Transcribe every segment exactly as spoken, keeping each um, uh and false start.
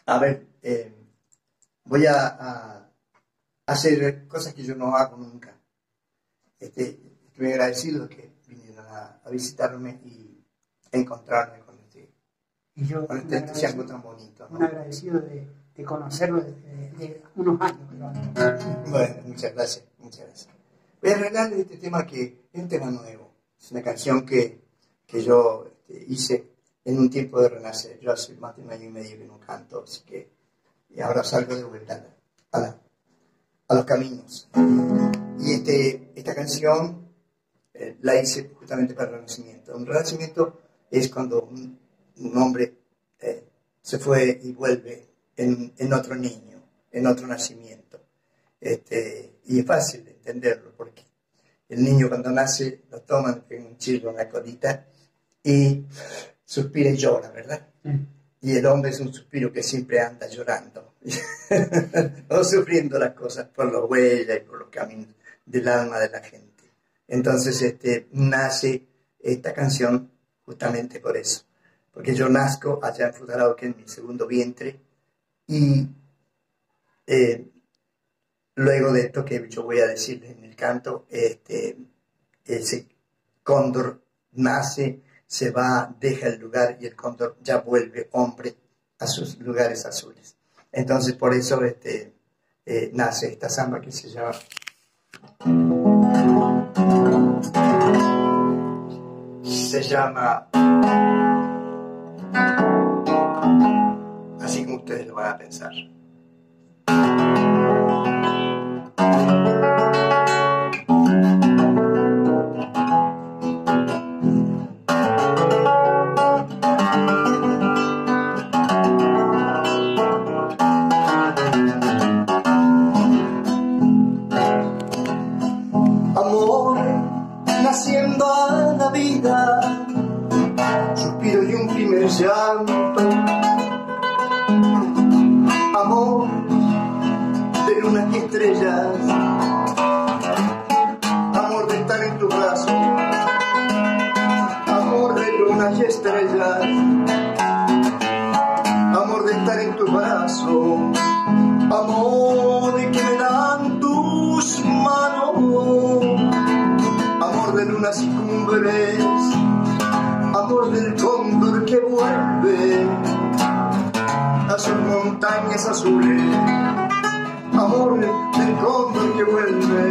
A ver, eh, voy a, a hacer cosas que yo no hago nunca. Este, estoy agradecido que vinieron a, a visitarme y a encontrarme con este, y yo, con este entusiasmo tan bonito, ¿no? Un agradecido de, de conocerlo desde de unos años. ¿No? Bueno, muchas gracias, muchas gracias. Voy a arreglarle este tema que es un tema nuevo. Es una canción que, que yo este, hice en un tiempo de renacer. Yo hace más de un año y medio que no canto, así que y ahora salgo de vuelta a, la, a los caminos. Y este, esta canción eh, la hice justamente para el renacimiento. Un renacimiento es cuando un, un hombre eh, se fue y vuelve en, en otro niño, en otro nacimiento. Este, y es fácil de entenderlo, porque el niño cuando nace lo toman en un chillo, una colita, y suspira y llora, ¿verdad? Mm. Y el hombre es un suspiro que siempre anda llorando, o sufriendo las cosas por las huellas y por los caminos del alma de la gente. Entonces este, nace esta canción justamente por eso, porque yo nazco allá en Futarauque, en mi segundo vientre, y eh, luego de esto que yo voy a decirles en el canto, este, ese cóndor nace, se va, deja el lugar y el cóndor ya vuelve hombre a sus lugares azules. Entonces por eso este, eh, nace esta samba que se llama se llama así como ustedes lo van a pensar. Amor, naciendo a la vida, suspiro y un primer llanto. Amor de lunas y estrellas, amor de estar en tu brazo, amor de lunas y estrellas, amor de estar en tu brazo, amor de que me dan tus manos, amor de lunas y cumbres, amor del cóndor que vuelve a sus montañas azules, amor del cóndor que vuelve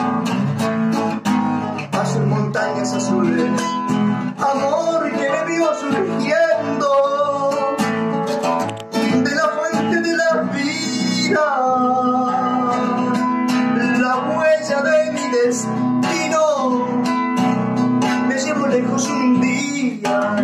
a sus montañas azules, amor que me vio surgiendo de la fuente de la vida, la huella de mi destino me llevo lejos un día.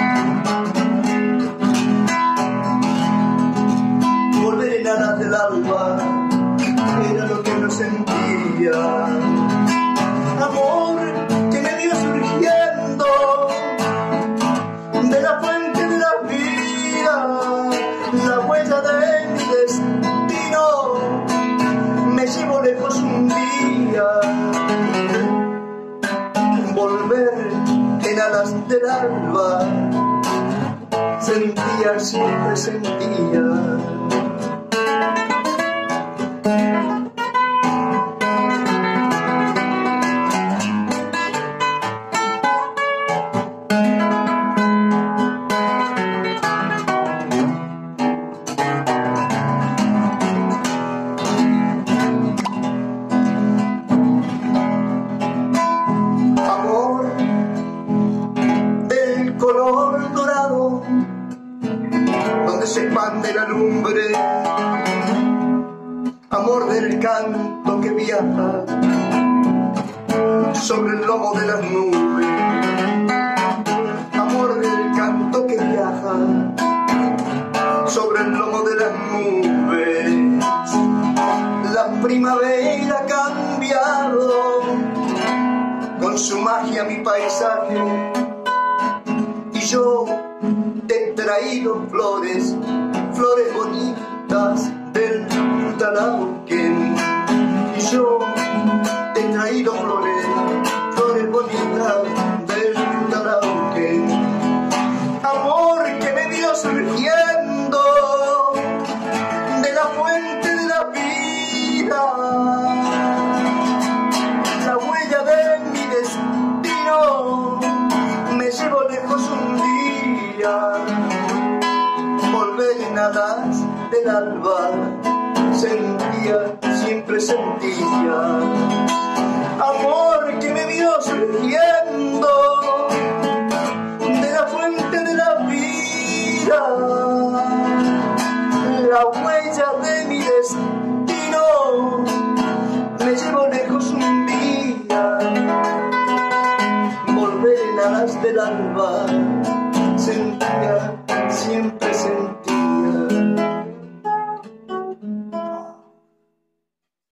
Volver en alas del alba era lo que no sentía. Amor que me vio surgiendo de la fuente de la vida, la huella de mi destino me llevo lejos un día. Volver en alas del alba, sentía, siempre sentía. Color dorado, donde se expande la lumbre, amor del canto que viaja sobre el lomo de las nubes, amor del canto que viaja sobre el lomo de las nubes. La primavera ha cambiado con su magia mi paisaje, yo te he traído flores, flores bonitas del Futarauque. Y yo te he traído flores, flores bonitas del Futarauque. Amor que me vio surgiendo llevo lejos un día, volver en alas del alba, sentía, siempre sentía, amor que me vio surgiendo de la fuente de la vida, la huella de mi destino, me llevo lejos un día, volver en alas del alba, sentía, siempre sentía.